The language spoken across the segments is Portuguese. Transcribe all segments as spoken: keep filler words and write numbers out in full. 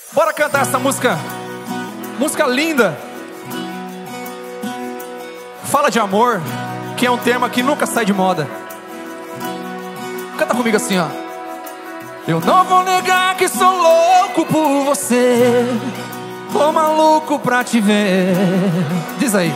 Bora cantar essa música. Música linda. Fala de amor, que é um tema que nunca sai de moda. Canta comigo assim, ó. Eu não vou negar que sou louco por você, tô maluco pra te ver. Diz aí.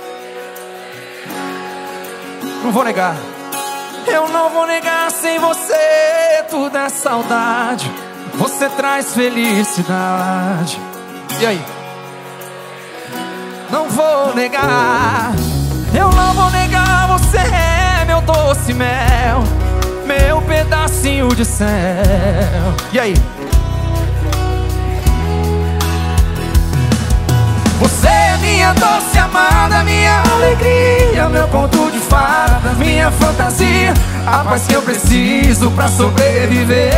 Não vou negar. Eu não vou negar, sem você tudo é saudade, você traz felicidade. E aí? Não vou negar. Eu não vou negar, você é meu doce mel, meu pedacinho de céu. E aí? Você é minha doce amada, minha alegria, meu conto de fada, minha fantasia, a paz que eu preciso pra sobreviver.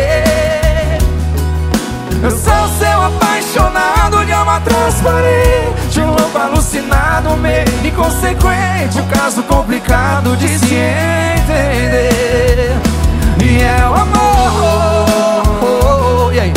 Eu sou seu apaixonado de alma transparente, um louco alucinado, meio inconsequente, um caso complicado de se entender. E é o amor. E aí?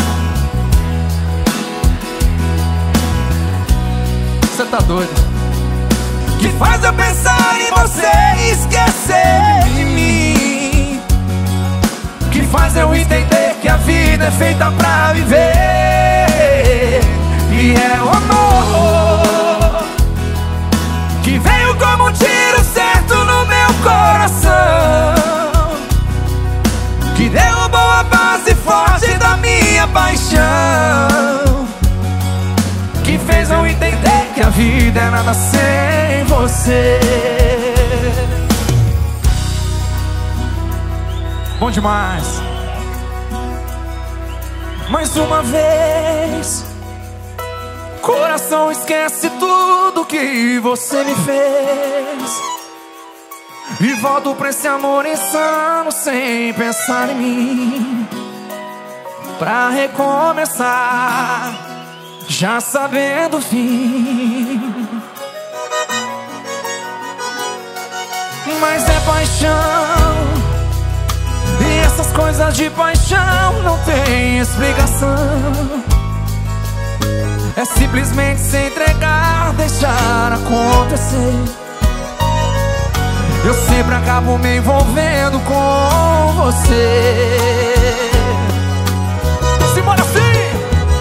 Você tá doido? Que faz eu pensar em você e esquecer de mim, que faz eu entender que a vida é feita pra viver. E é o amor que veio como um tiro certo no meu coração, que derrubou a base forte da minha paixão, que fez eu entender que a vida é nada sem você. Bom demais. Mais uma vez, coração esquece tudo que você me fez e volto pra esse amor insano sem pensar em mim, pra recomeçar, já sabendo o fim. Mas é paixão, e essas coisas de paixão não tem explicação. É simplesmente se entregar, deixar acontecer. Eu sempre acabo me envolvendo com você. Simbora assim!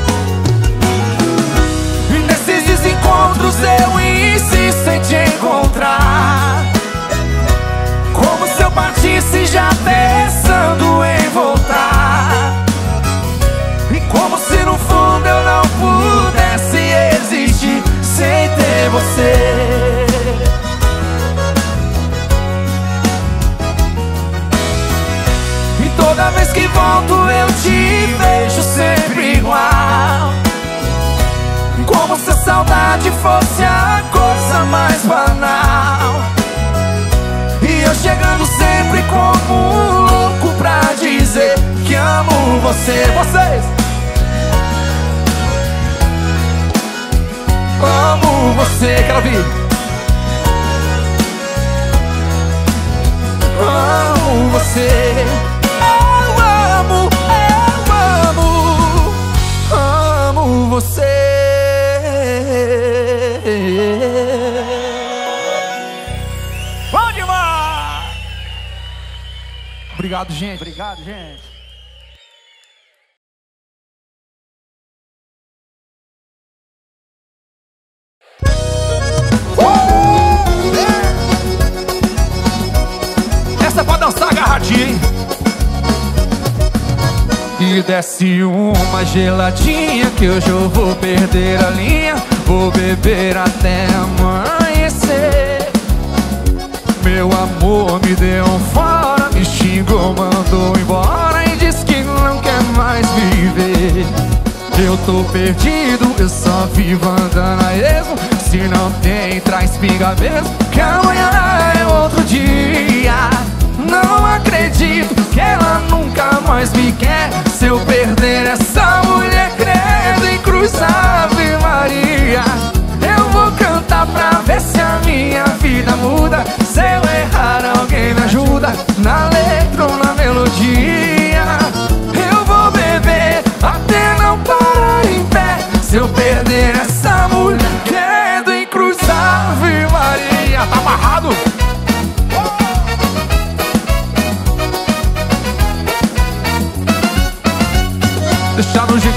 E nesses desencontros eu insisto em te encontrar, como se eu partisse já pensando em voltar, e como se no fundo eu não pudesse existir sem ter você. E toda vez que volto eu te vejo sempre igual, como se a saudade fosse a coisa mais banal, e eu chegando sempre como um louco pra dizer que amo você. Vocês! Amo você, quero ouvir. Amo você. Eu amo, eu amo, amo você. Bom demais! Obrigado, gente. Obrigado, gente. Essa é pra dançar agarradinha, hein? E desce uma geladinha que hoje eu vou perder a linha, vou beber até amanhecer. Meu amor me deu um fora, me xingou, mandou embora e disse que não quer mais viver. Eu tô perdido, eu só vivo andando a esmo. Se não tem, traz pinga mesmo, que amanhã é outro dia. Não acredito que ela nunca mais me quer. Se eu perder essa mulher, credo em cruz, Ave Maria. Eu vou cantar pra ver se a minha vida muda. Se eu errar, alguém me ajuda, na letra ou na melodia. Eu vou beber até não parar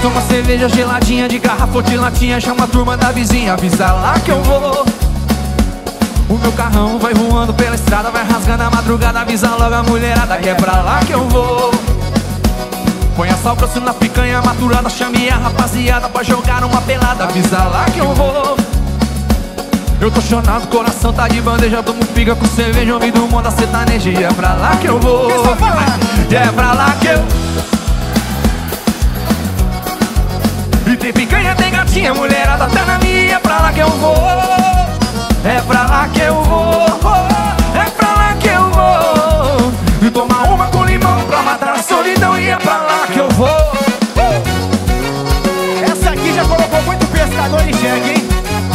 Toma cerveja geladinha de garrafa de latinha, chama a turma da vizinha, avisa lá que eu vou. O meu carrão vai voando pela estrada, vai rasgando a madrugada, avisa logo a mulherada que é pra lá que eu vou. Põe a sal grosso na picanha maturada, chame a rapaziada pra jogar uma pelada, avisa lá que eu vou. Eu tô chonado, coração tá de bandeja, tomo pica com cerveja, ouvindo o mundo da sertaneja, e é pra lá que eu vou. E é pra lá que eu... E tem picanha, tem gatinha, mulherada tá na minha, é pra lá que eu vou. É pra lá que eu vou, é pra lá que eu vou. E tomar uma com limão pra matar a solidão, e é pra lá que eu vou. Essa aqui já colocou muito pescador em xeque, hein?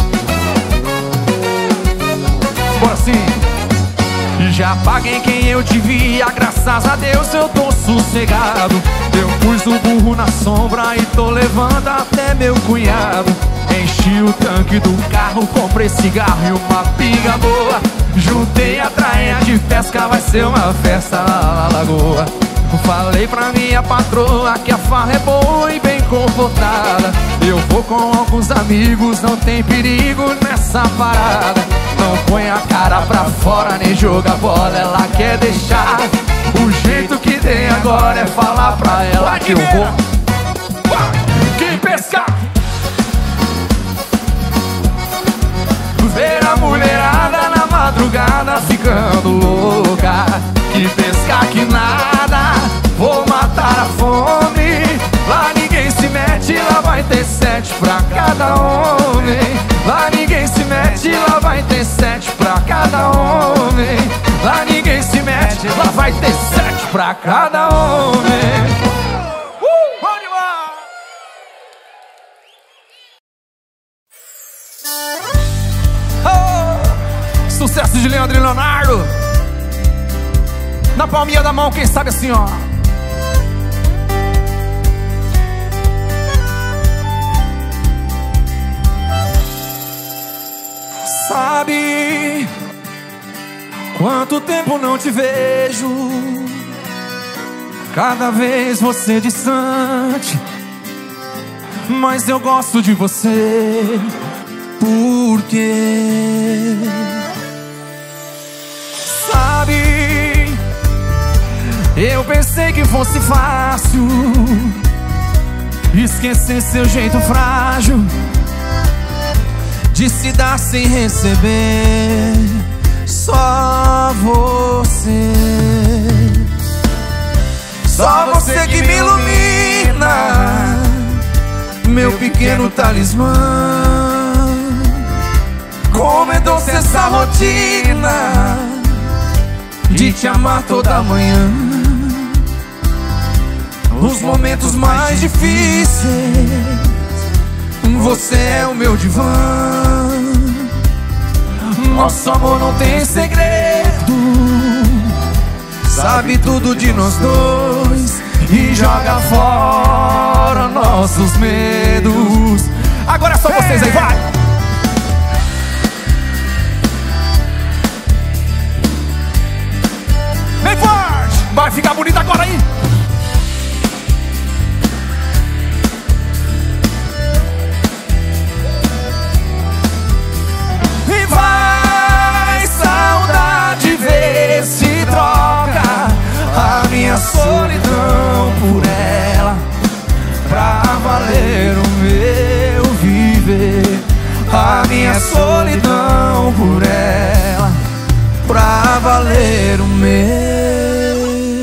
Bora sim. Já paguei quem eu devia, graças a Deus eu tô sossegado. Eu pus o burro na sombra e tô levando até meu cunhado. Enchi o tanque do carro, comprei cigarro e uma pinga boa. Juntei a trainha de pesca, vai ser uma festa lá na lagoa. Falei pra minha patroa que a farra é boa e bem comportada. Eu vou com alguns amigos, não tem perigo nessa parada. Não põe a cara pra fora, nem joga bola, ela quer deixar. O jeito que tem agora é falar pra ela que eu vou. Quem pescar? Ver a mulherada na madrugada ficando louca. Que pescar que nada, vou matar a fome. Lá ninguém se mete, lá vai ter sete pra cada homem. Lá ninguém se mete, lá vai ter sete pra cada homem. Lá ninguém se mete, lá vai ter sete pra cada homem. Uh! Vamos embora! Oh! Sucesso de Leandro e Leonardo. Na palminha da mão, quem sabe assim, ó. Sabe quanto tempo não te vejo? Cada vez você distante, mas eu gosto de você. Por quê? Sabe, eu pensei que fosse fácil esquecer seu jeito frágil de se dar sem receber. Só você, só você que me ilumina, meu pequeno talismã. Como é doce essa rotina de te amar toda manhã. Nos momentos mais difíceis, você é o meu divã. Nosso amor não tem segredo, sabe tudo de nós dois e joga fora nossos medos. Agora é só vocês aí, vai! Vem forte! Vai ficar bonito agora aí! E vai, saudade, ver se troca a minha solidão por ela, pra valer o meu viver. A minha solidão por ela, pra valer o meu.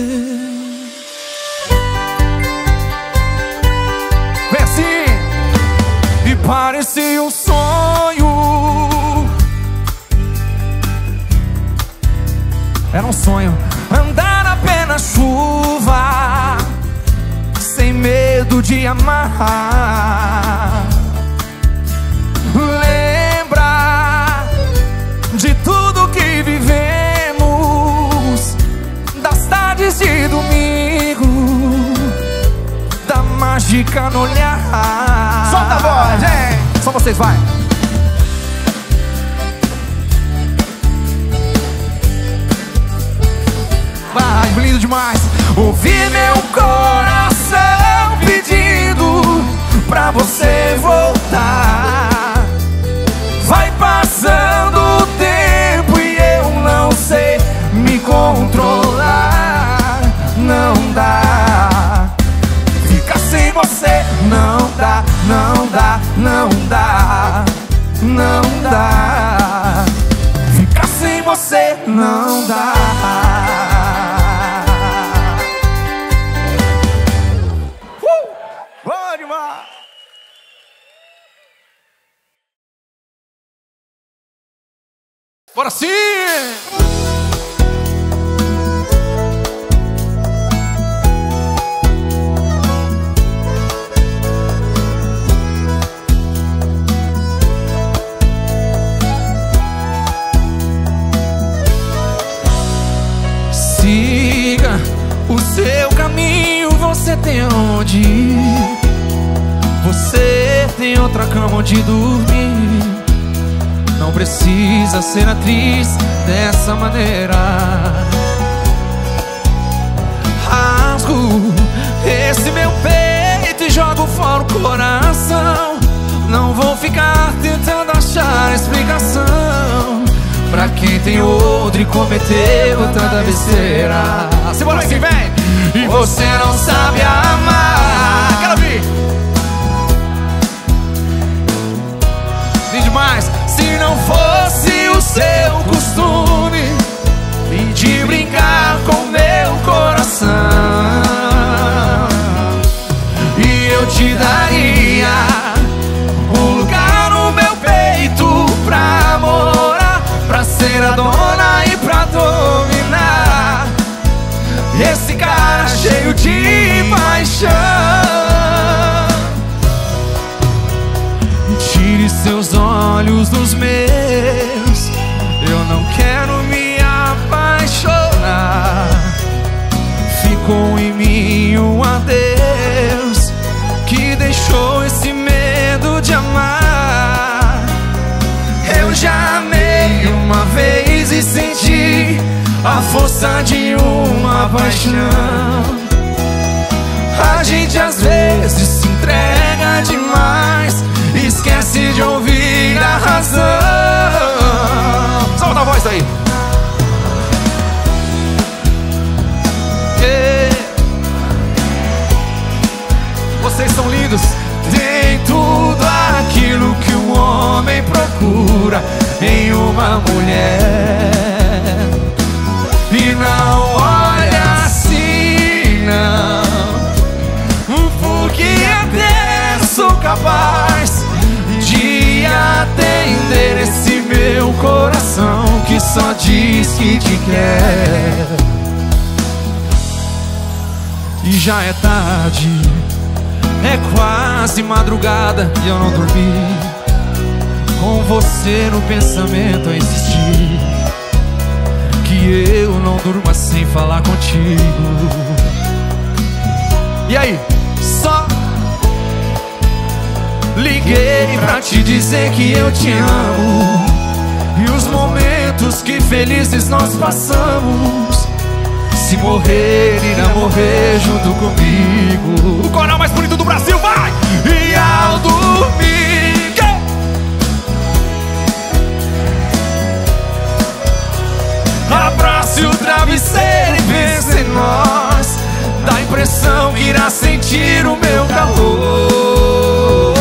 Vem assim! E parecia um sonho. Era um sonho andar na pena chuva, sem medo de amar. Lembrar de tudo que vivemos, das tardes de domingo, da mágica no olhar. Solta a voz, hein? Só vocês, vai! Vai, lindo demais! Ouvir meu coração pedindo pra você voltar. Vai passando o tempo e eu não sei me controlar. Não dá, ficar sem você não dá, não dá, não dá, não dá. Ficar sem você não dá. Uh! Bom demais! Bora sim! Siga o seu caminho, você tem onde ir. Você tem outra cama onde dormir. Não precisa ser atriz dessa maneira. Rasgo esse meu peito e jogo fora o coração. Não vou ficar tentando achar explicação pra quem tem outro e cometeu tanta besteira. Simbora assim, vem! E você não sabe amar. Quero ouvir! Tem demais! Se não fosse o seu costume de brincar com meu coração, e eu te daria um lugar no meu peito pra morar, pra ser a dona e pra dominar esse cara cheio de paixão. Tire seus olhos dos meus, eu não quero me apaixonar. Ficou em mim um adeus que deixou esse medo de amar. Eu já amei uma vez e senti a força de uma paixão. A gente às vezes se entrega demais, esquece de ouvir a razão. Solta a voz aí. Yeah. Vocês são lindos. Tem tudo aquilo que um homem procura em uma mulher. E não olha assim, não, porque até sou capaz de atender esse meu coração que só diz que te quer. E já é tarde, é quase madrugada e eu não dormi, com você no pensamento a insistir, que eu não durma sem falar contigo. E aí? Só liguei pra te dizer que eu te amo, e os momentos que felizes nós passamos, se morrer, irá morrer junto comigo. O coral mais bonito do Brasil, vai! E ao dormir, que... abrace o travesseiro e pense em nós. Dá a impressão que irá sentir o meu calor.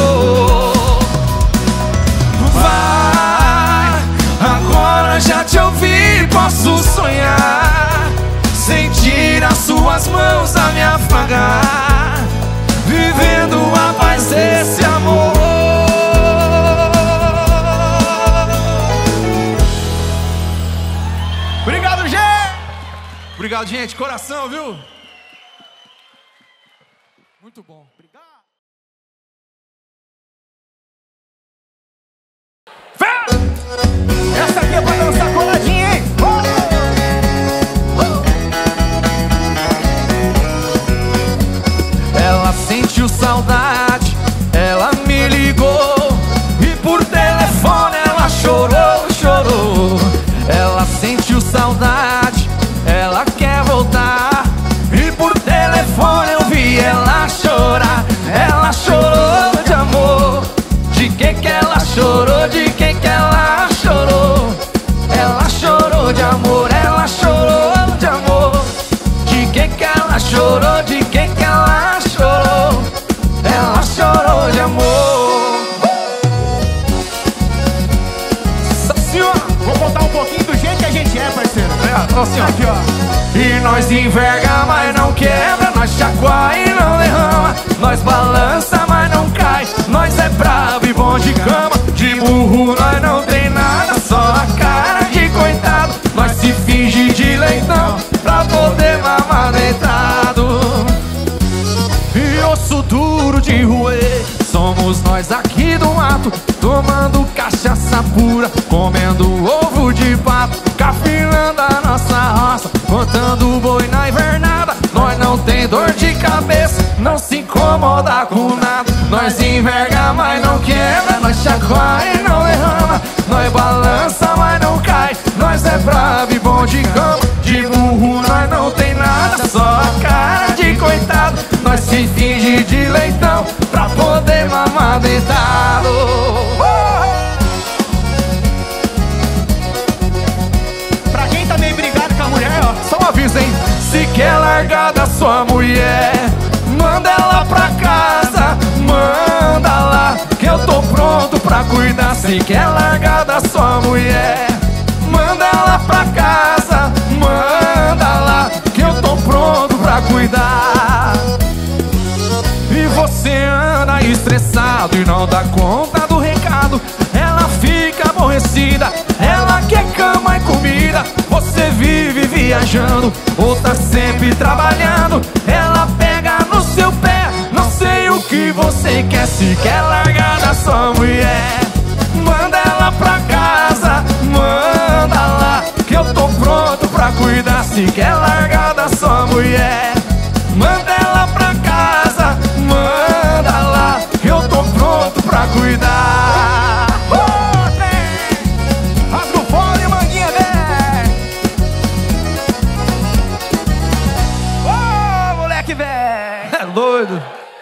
Vai, agora já te ouvi, posso sonhar, sentir as suas mãos a me afagar, vivendo a paz desse amor. Obrigado, gente! Obrigado, gente, coração, viu? Muito bom. Obrigado. Essa aqui é pra dançar coladinha, hein? Oh! Oh! Ela sentiu saudade, ela me ligou, e por telefone ela chorou, chorou. Ela sentiu saudade, ela quer voltar, e por telefone eu vi ela chorar. Ela chorou de assim, ó. Aqui, ó. E nós enverga, mas não quebra. Nós chacoalha e não derrama. Nós balança, mas não cai. Nós é brabo e bom de cama. De burro nós não tem nada, só a cara de coitado. Nós se finge de leitão pra poder mamar deitado. E osso duro de roer, somos nós aqui do mato, tomando cachaça pura, comendo ovo de pato, cafilando a nossa roça, contando boi na invernada. Nós não tem dor de cabeça, não se incomoda com nada. Nós enverga, mas não quebra. Nós chacoalha e não derrama. Nós balança, mas não cai. Nós é bravo e bom de cama. De burro nós não tem nada, só a cara de coitado. Nós se finge de leitão pra poder mamar deitado. Pra quem tá meio brigado com a mulher, ó, só um aviso, hein? Se quer largar da sua mulher, manda ela pra casa, manda lá, que eu tô pronto pra cuidar. Se quer largar da sua mulher, manda ela pra casa, manda lá, que eu tô pronto pra cuidar. E você anda estressado e não dá conta do recado. Ela fica aborrecida, ela quer cama e comida. Você vive viajando ou tá sempre trabalhando. Ela pega no seu pé, não sei o que você quer. Se quer largar da sua mulher, manda ela pra casa, manda lá, que eu tô pronto pra cuidar. Se quer largar da sua mulher, manda ela pra casa, manda lá, que eu tô pronto pra cuidar. oh, vem! Rasga o fone, manguinha, vem! Ô, oh, moleque, vem! É doido.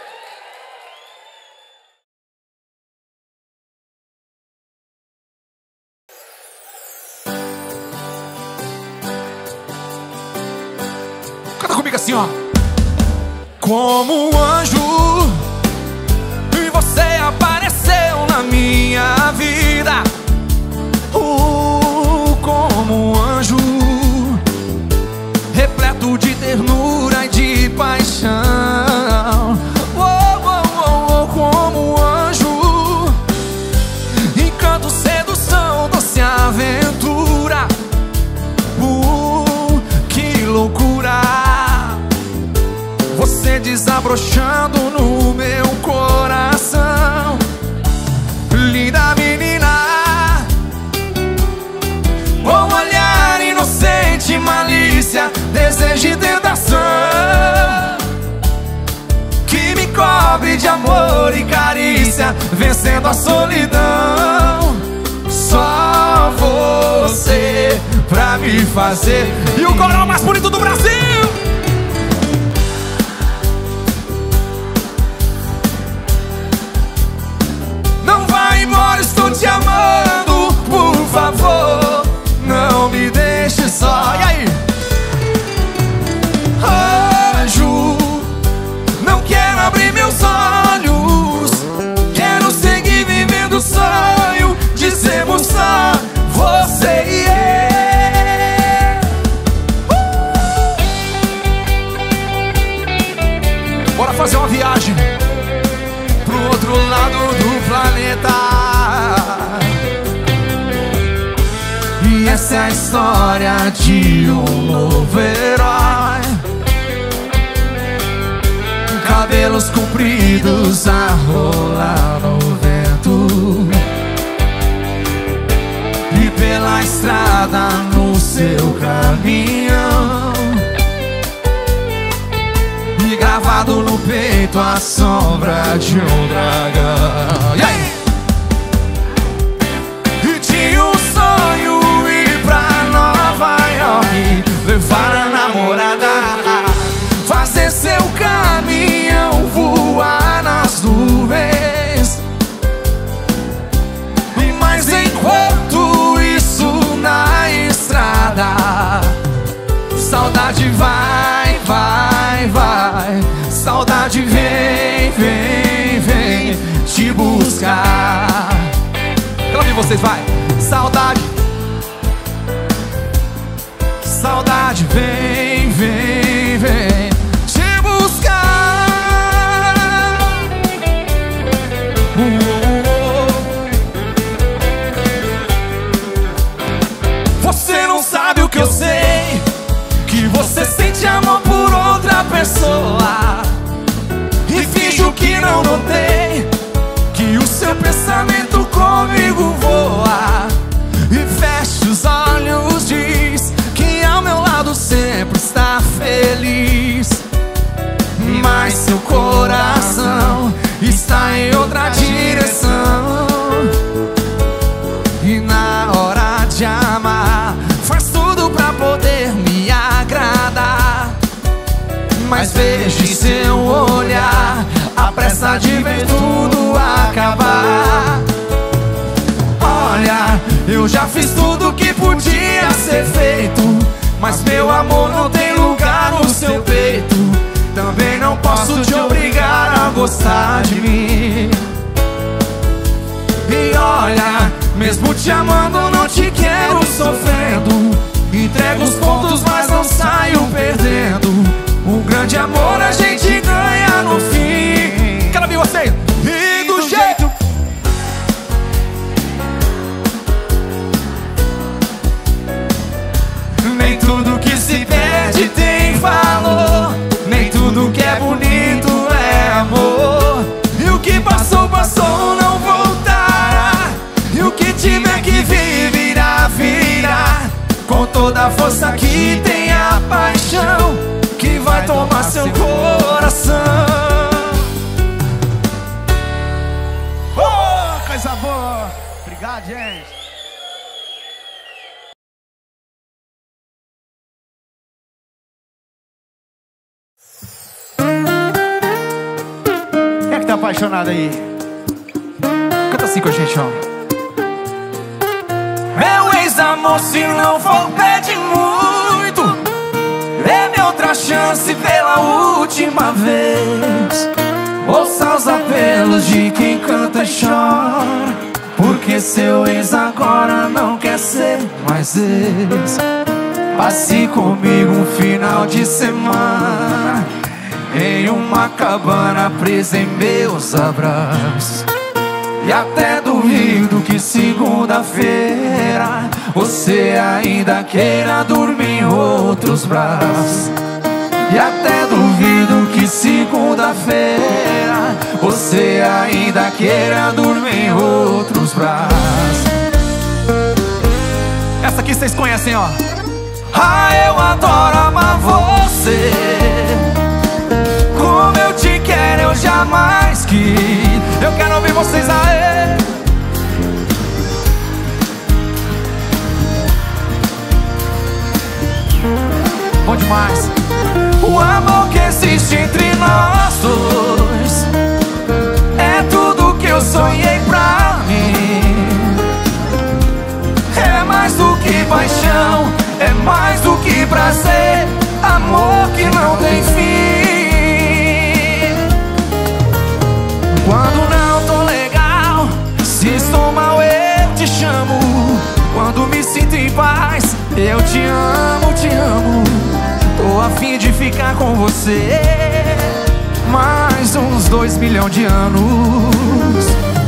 Canta comigo assim, ó. Como um anjo, e você apareceu na minha vida. Uh, como um anjo, repleto de ternura e de paixão. Oh, oh, oh, oh, como um anjo, encanto, sedução, doce aventura. Uh, que loucura, você desabrochando no meu coração. Linda menina, com olhar inocente, malícia, desejo e tentação, que me cobre de amor e carícia, vencendo a solidão. Só você pra me fazer. E o coral mais bonito do Brasil. Não vai embora, estou te amando, por favor, não me deixe só. E aí? Anjo, não quero abrir meus olhos, quero seguir vivendo o sonho de sermos só você e eu. Bora fazer uma viagem pro outro lado do planeta. E essa é a história de um novo herói, cabelos compridos a rolar no vento, e pela estrada no seu caminhão, e gravado no peito a sombra de um dragão. E aí? E tinha um sonho, ir pra Nova York, levar a namorada, fazer seu caminhão voar nas nuvens. E mais enquanto isso na estrada, saudade vai, vai, vai. Saudade vem, vem, vem te buscar. Quero ouvir vocês, vai. Saudade, saudade vem, vem, vem te buscar. Você não sabe o que eu sei, que você sente amor por outra pessoa e finge que não notei que o seu pensamento comigo voa. E fecha os olhos, diz que ao meu lado sempre está feliz, mas seu coração está em outra direção. E na hora de amar faz tudo pra poder me agradar, mas vejo em seu olhar a pressa de ver tudo acabar. Olha, eu já fiz tudo que podia ser feito, mas meu amor não tem lugar no seu peito. Também não posso te obrigar a gostar de mim. E olha, mesmo te amando não te quero sofrendo. Entrego os pontos mas não saio perdendo. Um grande amor a gente ganha no fim. Quero ouvir vocês. E do jeito. Nem tudo que se perde tem valor, nem tudo que é bonito é amor. E o que passou, passou, não voltará. E o que tiver que vir, virá, virá. Com toda a força que tem a paixão que vai tomar seu coração. Oh, coisa boa. Obrigado, gente. Quem é que tá apaixonado aí? Canta assim com a gente, ó. Meu ex-amor, se não for pede muito, dê-me outra chance pela última vez. Ouça os apelos de quem canta e chora, porque seu ex agora não quer ser mais ex. Passe comigo um final de semana em uma cabana presa em meus abraços. E até duvido que segunda-feira você ainda queira dormir em outros braços. E até duvido que segunda-feira você ainda queira dormir em outros braços. Essa aqui vocês conhecem, ó. Ah, eu adoro amar você, como eu te quero eu jamais quis. Eu quero ouvir vocês aê. Bom demais. O amor que existe entre nós dois é tudo que eu sonhei pra mim. É mais do que paixão, é mais do que prazer, amor que não tem fim. Quando não tô legal, se estou mal eu te chamo. Quando me sinto em paz, eu te amo, te amo. Tô a fim de ficar com você mais uns dois milhões de anos.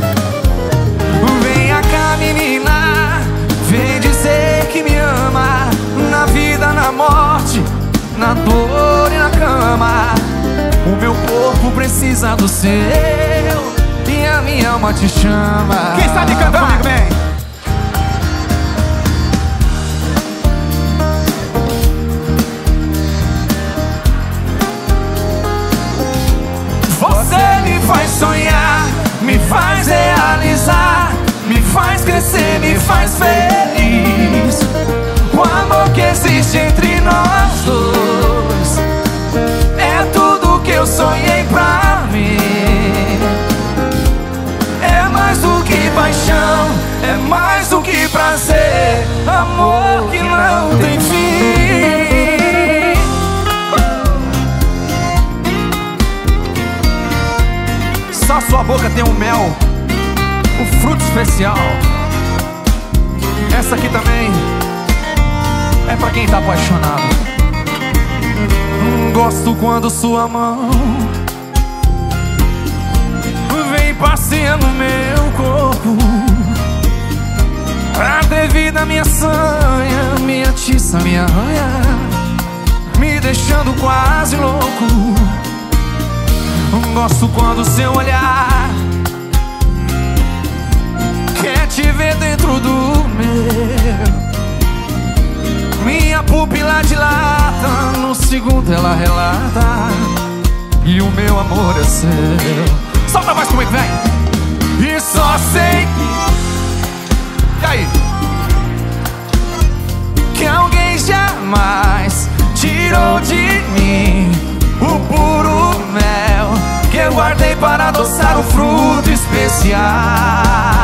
Venha cá, menina, vem dizer que me ama. Na vida, na morte, na dor e na cama. O meu corpo precisa do seu e a minha alma te chama. Quem está de canto comigo, vem. Você me faz sonhar, me faz realizar, me faz crescer, me faz feliz. O amor que existe entre nós dois é tudo que eu sonhei pra mim. É mais do que paixão, é mais do que prazer, amor que não tem fim. Só sua boca tem um mel, um fruto especial. Essa aqui também é pra quem tá apaixonado. Gosto quando sua mão vem passeando meu corpo, pra ter vida minha sanha, me atiça, me arranha, me deixando quase louco. Gosto quando seu olhar quer te ver dentro do meu. Minha pupila dilata, no segundo ela relata, e o meu amor é seu. Solta mais comigo, vem! E só sei que... E aí? Que alguém jamais tirou de mim o puro mel que eu guardei para adoçar um fruto especial.